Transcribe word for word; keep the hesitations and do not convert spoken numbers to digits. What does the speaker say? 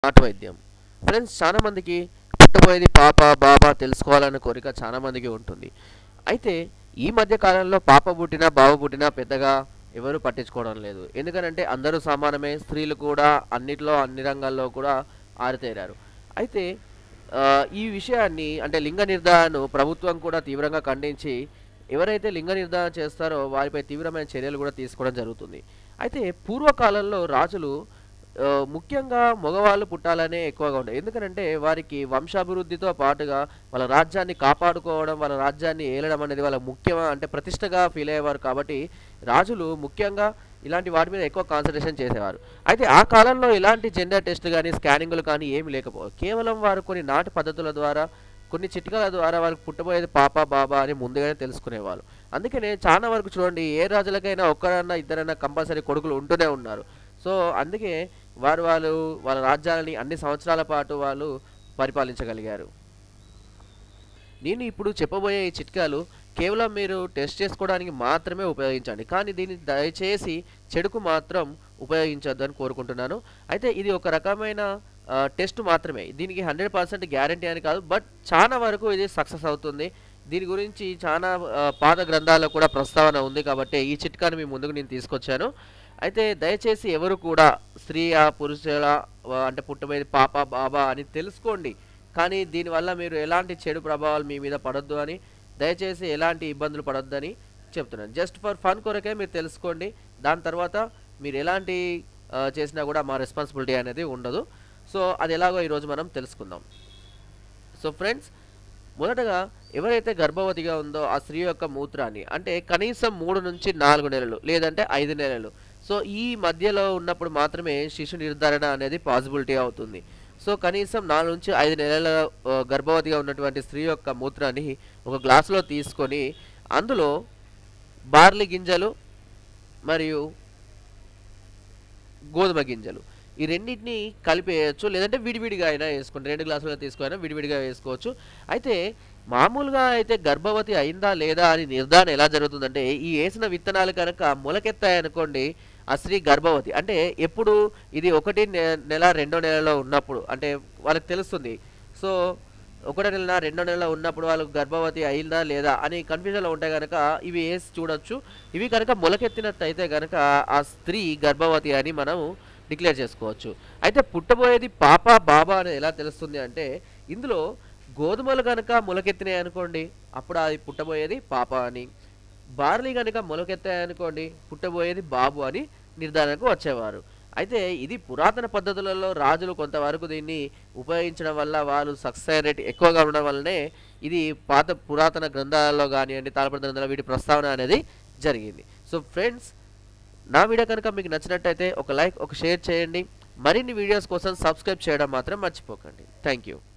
నాటు వైద్యం. ఫ్రెండ్స్, చాలా మందికి పుట్టబోయేది పాప బాబా తెలుసుకోవాలన్న కోరిక చాలా మందికి ఉంటుంది. అయితే ఈ మధ్య కాలంలో పాప పుట్టినా బాబు పుట్టినా పెద్దగా ఎవరు పట్టించుకోవడం లేదు. ఎందుకనంటే అందరూ సమానమే, స్త్రీలు కూడా అన్నిట్లో అన్ని రంగాల్లో కూడా ఆరితేరారు. అయితే ఆ, ఈ విషయాన్ని అంటే లింగ నిర్ధారణను ప్రభుత్వం కూడా తీవ్రంగా ఖండించి ఎవరైతే లింగ నిర్ధారణ చేస్తారో వారిపై తీవ్రమైన చర్యలు కూడా తీసుకోవడం జరుగుతుంది. అయితే పూర్వకాలంలో రాజులు ఆ, ముఖ్యంగా మగవాళ్ళు పుట్టాలనే ఎక్కువగా ఉండేది. ఎందుకంటే వారికి వంశాభివృద్ధితో పాటుగా వాళ్ళ రాజ్యాన్ని కాపాడుకోవడం, వాళ్ళ రాజ్యాన్ని ఏలడం అనేది వాళ్ళ ముఖ్యమా అంటే ప్రతిష్టగా ఫీల్ అయ్యేవారు. కాబట్టి రాజులు ముఖ్యంగా ఇలాంటి వాటి మీద ఎక్కువ కాన్సన్ట్రేషన్ చేసేవారు. అయితే ఆ కాలంలో ఇలాంటి జెండర్ టెస్ట్ కానీ స్కానింగ్లు కానీ ఏమి లేకపోవు. కేవలం వారు కొన్ని నాటు పద్ధతుల ద్వారా కొన్ని చిట్కాల ద్వారా వారికి పుట్టబోయేది పాప బాబా అని ముందుగానే తెలుసుకునేవాళ్ళు. అందుకనే చాలా వరకు చూడండి, ఏ రాజులకైనా ఒక్కరన్నా ఇద్దరన్నా కంపల్సరీ కొడుకులు ఉంటూనే ఉన్నారు. సో అందుకే వారు వాళ్ళు వాళ్ళ రాజ్యాలని అన్ని సంవత్సరాల పాటు వాళ్ళు పరిపాలించగలిగారు. నేను ఇప్పుడు చెప్పబోయే ఈ చిట్కాలు కేవలం మీరు టెస్ట్ చేసుకోవడానికి మాత్రమే ఉపయోగించండి, కానీ దీన్ని దయచేసి చెడుకు మాత్రం ఉపయోగించొద్దని కోరుకుంటున్నాను. అయితే ఇది ఒక రకమైన ఆ, టెస్ట్ మాత్రమే, దీనికి హండ్రెడ్ పర్సెంట్ గ్యారంటీ అని కాదు, బట్ చాలా వరకు ఇది సక్సెస్ అవుతుంది. దీని గురించి చాలా ఆ, పాత గ్రంథాల్లో కూడా ప్రస్తావన ఉంది. కాబట్టి ఈ చిట్కాను మీ ముందుకు నేను తీసుకొచ్చాను. అయితే దయచేసి ఎవరు కూడా స్త్రీ ఆ పురుషుల ఆ, అంటే పుట్టబోయేది పాప బాబా అని తెలుసుకోండి, కానీ దీనివల్ల మీరు ఎలాంటి చెడు ప్రభావాలు మీ మీద పడొద్దు అని, దయచేసి ఎలాంటి ఇబ్బందులు పడొద్దని చెప్తున్నాను. జస్ట్ ఫర్ ఫన్ కొరకే మీరు తెలుసుకోండి. దాని తర్వాత మీరు ఎలాంటి ఆ, చేసినా కూడా మా రెస్పాన్సిబిలిటీ అనేది ఉండదు. సో అది ఎలాగో ఈరోజు మనం తెలుసుకుందాం. సో ఫ్రెండ్స్, మొదటగా ఎవరైతే గర్భవతిగా ఉందో ఆ స్త్రీ యొక్క మూత్రాన్ని అంటే కనీసం మూడు నుంచి నాలుగు నెలలు లేదంటే ఐదు నెలలు సో ఈ మధ్యలో ఉన్నప్పుడు మాత్రమే శిశు నిర్ధారణ అనేది పాసిబిలిటీ అవుతుంది. సో కనీసం నాలుగు నుంచి ఐదు నెలల ఆ, గర్భవతిగా ఉన్నటువంటి స్త్రీ యొక్క మూత్రాన్ని ఒక గ్లాసులో తీసుకొని అందులో బార్లీ గింజలు మరియు గోధుమ గింజలు ఈ రెండింటిని కలిపేయచ్చు, లేదంటే విడివిడిగా అయినా వేసుకోండి. రెండు గ్లాసులుగా తీసుకున్నా విడివిడిగా వేసుకోవచ్చు. అయితే మామూలుగా అయితే గర్భవతి అయిందా లేదా అని నిర్ధారణ ఎలా జరుగుతుందంటే, ఈ వేసిన విత్తనాలు కనుక మొలకెత్తాయనుకోండి ఆ స్త్రీ గర్భవతి అంటే ఎప్పుడు ఇది ఒకటి నె- నెల రెండో నెలలో ఉన్నప్పుడు అంటే వాళ్ళకి తెలుస్తుంది. సో ఒకటో నెల రెండో నెలలో ఉన్నప్పుడు వాళ్ళు గర్భవతి అయిందా లేదా అని కన్ఫ్యూజన్లో ఉంటే కనుక ఇవి వేసి చూడొచ్చు. ఇవి కనుక మొలకెత్తినట్టయితే కనుక ఆ స్త్రీ గర్భవతి అని మనం డిక్లేర్ చేసుకోవచ్చు. అయితే పుట్టబోయేది పాప బాబా అనేది ఎలా తెలుస్తుంది అంటే, ఇందులో గోధుమలు కనుక మొలకెత్తినాయి అనుకోండి అప్పుడు అది పుట్టబోయేది పాప అని, బార్లీ కనుక మొలకెత్తాయి అనుకోండి పుట్టబోయేది బాబు అని నిర్ధారణకు వచ్చేవారు. అయితే ఇది పురాతన పద్ధతులలో రాజులు కొంతవరకు దీన్ని ఉపయోగించడం వల్ల వాళ్ళు సక్సెస్ రేట్ ఎక్కువగా ఉండడం వల్లనే ఇది పాత పురాతన గ్రంథాలలో కానివ్వండి తాళపత్ర గ్రంథాలలో వీటి ప్రస్తావన అనేది జరిగింది. సో ఫ్రెండ్స్, నా వీడియో కనుక మీకు నచ్చినట్టయితే ఒక లైక్ ఒక షేర్ చేయండి. మరిన్ని వీడియోస్ కోసం సబ్స్క్రైబ్ చేయడం మాత్రం మర్చిపోకండి. Thank you.